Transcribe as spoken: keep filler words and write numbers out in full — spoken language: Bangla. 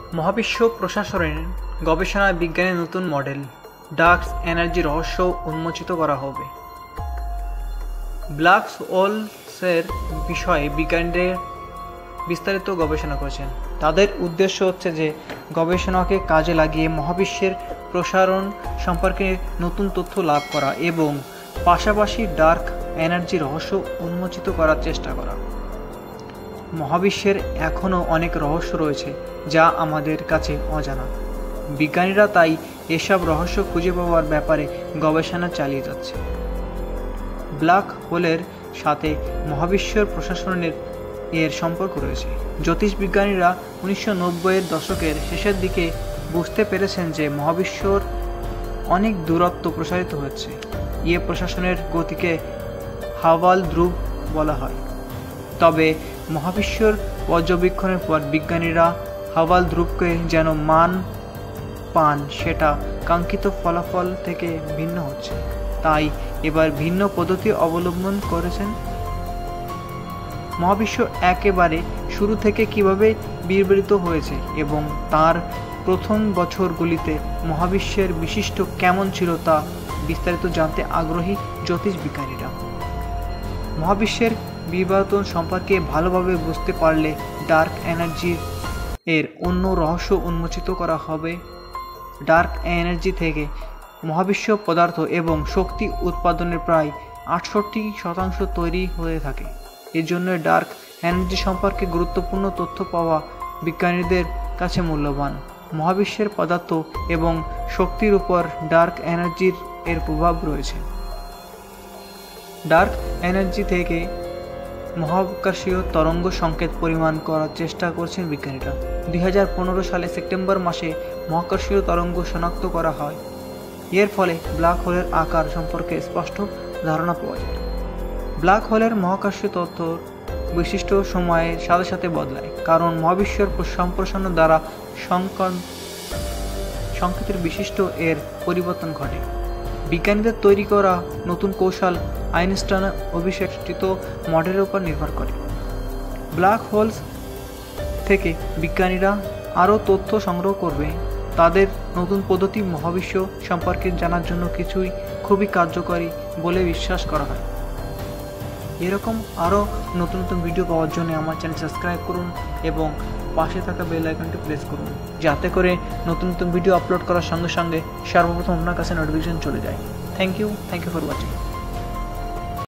মহাবিশ্ব প্রশাসনের গবেষণা বিজ্ঞানের নতুন মডেল ডার্ক এনার্জি রহস্য উন্মোচিত করা হবে। ব্ল্যাক হোলসের বিষয়ে বিজ্ঞানীদের বিস্তারিত গবেষণা করেছেন। তাদের উদ্দেশ্য হচ্ছে যে গবেষণাকে কাজে লাগিয়ে মহাবিশ্বের প্রসারণ সম্পর্কে নতুন তথ্য লাভ করা এবং পাশাপাশি ডার্ক এনার্জি রহস্য উন্মোচিত করার চেষ্টা করা। মহাবিশ্বের এখনও অনেক রহস্য রয়েছে যা আমাদের কাছে অজানা। বিজ্ঞানীরা তাই এসব রহস্য খুঁজে পাওয়ার ব্যাপারে গবেষণা চালিয়ে যাচ্ছে। ব্ল্যাক হোলের সাথে মহাবিশ্বের প্রশাসনের এর সম্পর্ক রয়েছে। জ্যোতিষবিজ্ঞানীরা উনিশশো নব্বইয়ের দশকের শেষের দিকে বুঝতে পেরেছেন যে মহাবিশ্বর অনেক দূরত্ব প্রসারিত হচ্ছে। ইয়ে প্রশাসনের গতিকে হাওয়াল ধ্রুব বলা হয়। তবে মহাবিশ্বর পর্যবেক্ষণের পর বিজ্ঞানীরা হাওয়াল ধ্রুবকে যেন মান পান সেটা কাঙ্ক্ষিত ফলাফল থেকে ভিন্ন হচ্ছে। তাই এবার ভিন্ন পদ্ধতি অবলম্বন করেছেন। মহাবিশ্ব একেবারে শুরু থেকে কিভাবে বিবর্তিত হয়েছে এবং তার প্রথম বছরগুলিতে মহাবিশ্বের বিশিষ্ট কেমন ছিল তা বিস্তারিত জানতে আগ্রহী জ্যোতিষবিজ্ঞানীরা। মহাবিশ্বের বিবর্তন সম্পর্কে ভালোভাবে বুঝতে পারলে ডার্ক এনার্জি এর অন্য রহস্য উন্মোচিত করা হবে। ডার্ক এনার্জি থেকে মহাবিশ্ব পদার্থ এবং শক্তি উৎপাদনের প্রায় আটষট্টি শতাংশ তৈরি হয়ে থাকে। এর জন্য ডার্ক এনার্জি সম্পর্কে গুরুত্বপূর্ণ তথ্য পাওয়া বিজ্ঞানীদের কাছে মূল্যবান। মহাবিশ্বের পদার্থ এবং শক্তির উপর ডার্ক এনার্জির এর প্রভাব রয়েছে। ডার্ক এনার্জি থেকে মহাকাশীয় তরঙ্গ সংকেত পরিমাণ করার চেষ্টা করছেন বিজ্ঞানীরা। দুই হাজার পনেরো সালে সেপ্টেম্বর মাসে মহাকাশীয় তরঙ্গ শনাক্ত করা হয়। এর ফলে ব্ল্যাক হোলের আকার সম্পর্কে স্পষ্ট ধারণা পাওয়া যায়। ব্ল্যাক হোলের মহাকাশীয় তথ্য বৈশিষ্ট্য সময়ের সাথে সাথে বদলায়, কারণ মহাবিশ্বের সম্প্রসারণ দ্বারা সংকেতের বিশিষ্ট এর পরিবর্তন ঘটে। বিজ্ঞানীদের তৈরি করা নতুন কৌশল আইনস্টাইন অভিষেষ্টিত মডেলের উপর নির্ভর করে। ব্ল্যাক হোলস থেকে বিজ্ঞানীরা আরও তথ্য সংগ্রহ করবে। তাদের নতুন পদ্ধতি মহাবিশ্ব সম্পর্কে জানার জন্য কিছুই খুবই কার্যকরী বলে বিশ্বাস করা হয়। এরকম আরও নতুন নতুন ভিডিও পাওয়ার জন্য আমার চ্যানেল সাবস্ক্রাইব করুন এবং পাশে থাকা বেল আইকনটি প্রেস করুন, যাতে করে নতুন নতুন ভিডিও আপলোড করার সঙ্গে সঙ্গে সর্বপ্রথম আপনার কাছে নোটিফিকেশন চলে যায়। Thank you thank you for watching.